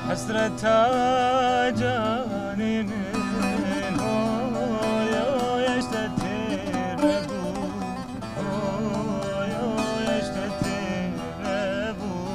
حسرتا جاني من هو يشتتر بو هو يشتتر بو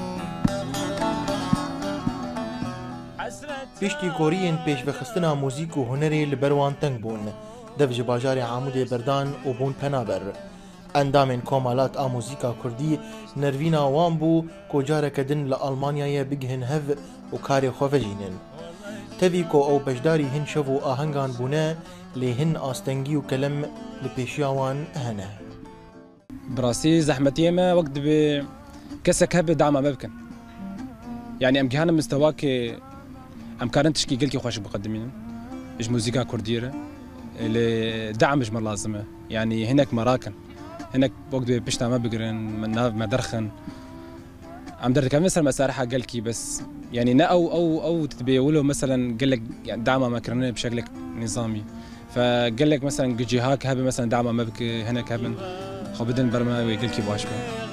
پشتی گورین پیش بخستنا موزیک و هنری لبروان تنگ بون دف جباجار عمود بردان و بون پنابر اندامن کمالات آموزیکا کردی نروینا وان بو کجاره کدن لآلمانیای بگهن هف و کار خوفجینن تبی کو او بجداری هن شو آهنگان بونه لهن آستنگی و کلم لپیشیاوان هنه براسي زحمتي ما وقت بكسك هب دعم ما بكن يعني ام جهانا مستواك ام كارن تشكي قلكي خوش مقدمين اج موسيقى كرديره اللي دعم اجمل لازمه يعني هناك مراكن هناك وقت بيشتا ما بقرن ما درخن عم درك مثلا مسارحه قالكي بس يعني نا او تتبيولوا مثلا قال لك يعني دعمه ما كرنا بشكل نظامي فقال لك مثلا جهاك هبه مثلا دعمه ما بك هناك هبن خو بدن برماوي قالكي بواشبه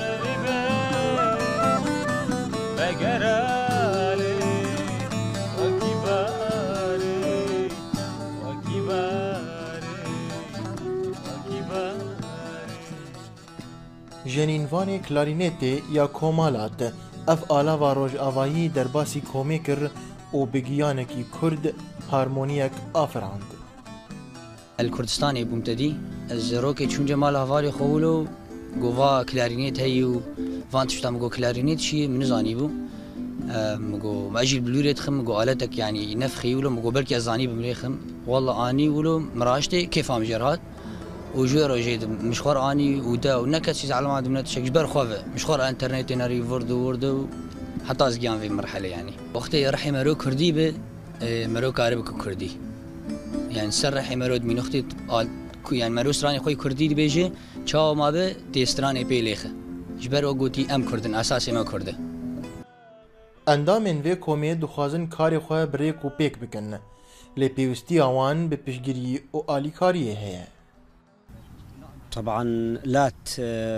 جنینوان کلارینته یا کومالات اف آلاوا روج آوایی در باسی کومی کر و بگیانکی کرد هارمونیک آفراند الكردستاني بمتدي الزروكي تشون جمال هفاري خولو جوفا كلارينيت هيو فانتش تامجو كلارينيت شيء من زاني بو مجو ماجي بلوريت خم مجو آلتك يعني نفخي ولو مجو بركي أزاني بمريخم والله أني ولو مراشتي كيف عم جرات وجويرو جيد مشوار أني ودا ونكت شيء على ما عندنا تشجبر خوفه مشوار إنترنت ناري وردو حتى أزجان في مرحلة يعني وقتي رحي مرو كردي به مرو كاربك كردي يعني سرحي مرو من أختي يعني مرو سراني خوي كردي بيجي چاو ما به ديستراني بيليخه جبر وقوتي ام كردن اساسي ما كرده اندامن وی کومی دخوازن کاری خواه بریک و پیک بکن لی پیوستی آوان به پشگیری و آلی کاریه هیه طبعا لات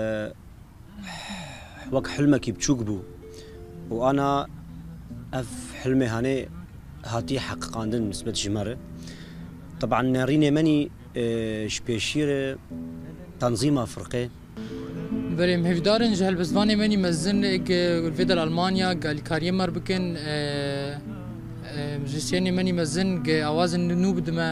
وقت حلمك بتشوق بو وانا اف حلمي هاني هاتي حققاندن نسبة جمارة طبعا ناريني ماني شبيشير تنظيم فرقه بریم هفدارن جهل بزوانی منی مزن الفيدر ألمانيا قال كاريم مر بكن مجلسيني مني مزن أوازن نو بدما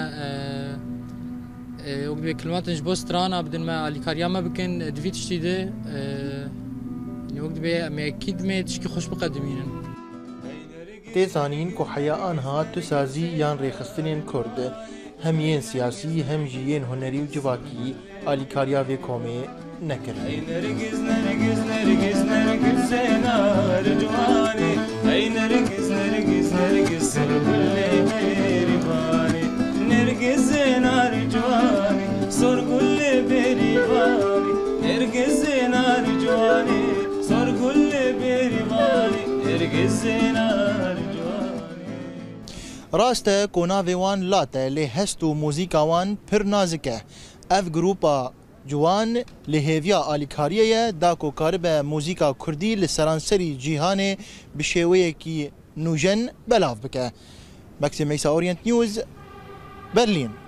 وقت كلمات نجبوس ترانا بدما على كاريم بكن دفيت شتيده وقت ما أكيد ما تشكي خوش بقدمينن تزانین که حیاءانها تسازی یان ریخستنین کرد همین سیاسی هم جیین هنری و جواکی آلیکاریا و کومی نکرد. نرگز نرگز نرگز نرگز نار جوانی ای نرگز نرگز نرگز سرگل بریوانی نرگز نار جوانی سرگل بریوانی نرگز نار جوانی سرگل بریوانی نرگز نار راسته کناوی وان لاته لی هست و موزیکا وان پر نازکه اف گروپا جوان لهویا آلیکاریه دا کو کارب موزیکا کردی لسرانسری جیهان بشویه کی نوجن بلاف بکه مکسیم ایسا اورینت نیوز برلین